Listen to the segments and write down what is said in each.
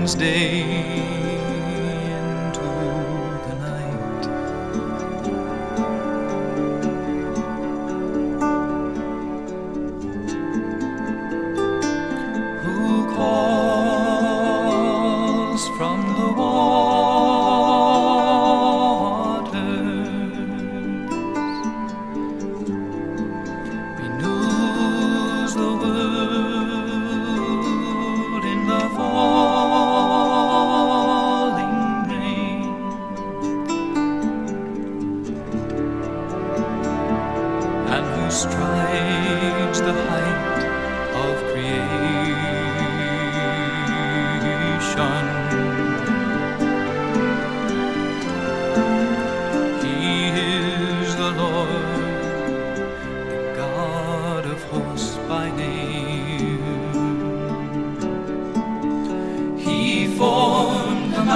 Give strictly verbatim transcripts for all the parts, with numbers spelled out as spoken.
brings day into the night. Who calls from the waters, renews the world in the falling rain, and who strides the height of creation. He is the Lord, the God of hosts by name. He formed the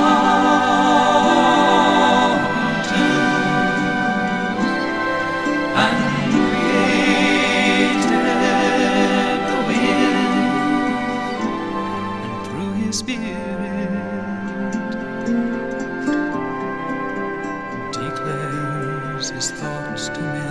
mountains and created the wind, and through His Spirit declares His thoughts to men.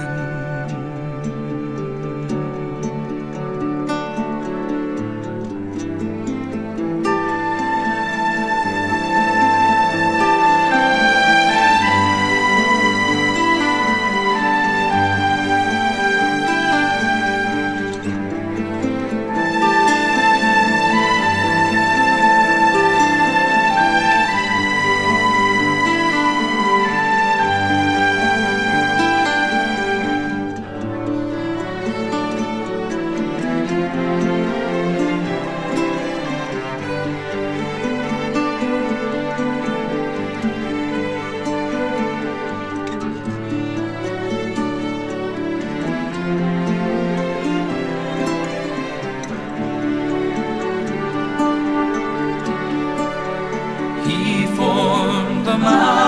He formed the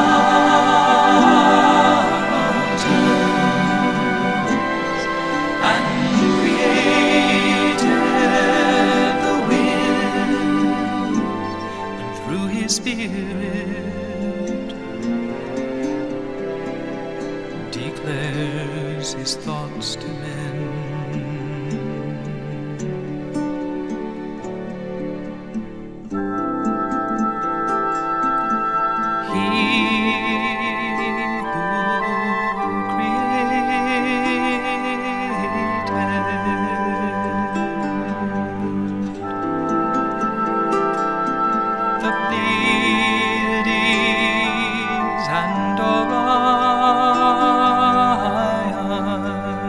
mountains and created the wind, and through His Spirit declares His thoughts to men. He who created the Pleiades and Orion,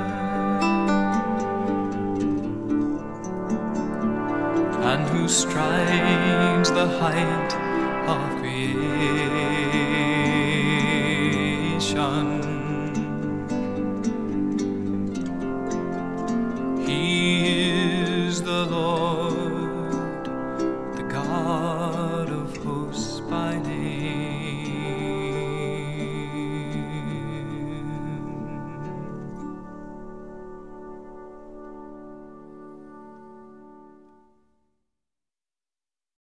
and who strides the height of creation.